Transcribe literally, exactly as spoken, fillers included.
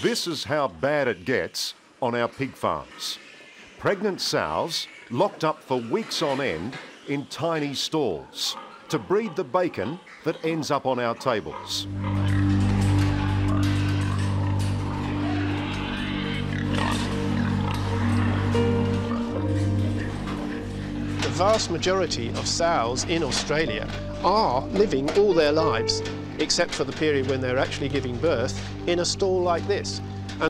This is how bad it gets on our pig farms. Pregnant sows locked up for weeks on end in tiny stalls to breed the bacon that ends up on our tables. The vast majority of sows in Australia are living all their lives, except for the period when they're actually giving birth, in a stall like this.